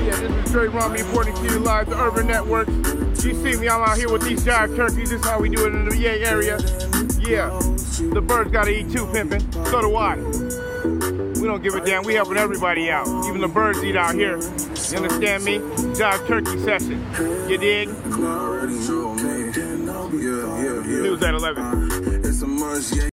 Yeah, this is Dre Romney reporting to you live, the Urban Network. You see me, I'm out here with these Jive turkeys. This is how we do it in the VA area. Yeah, the birds gotta eat too, pimpin'. So do I. We don't give a damn. We helping everybody out. Even the birds eat out here. You understand me? Jive turkey session. You dig? News at 11.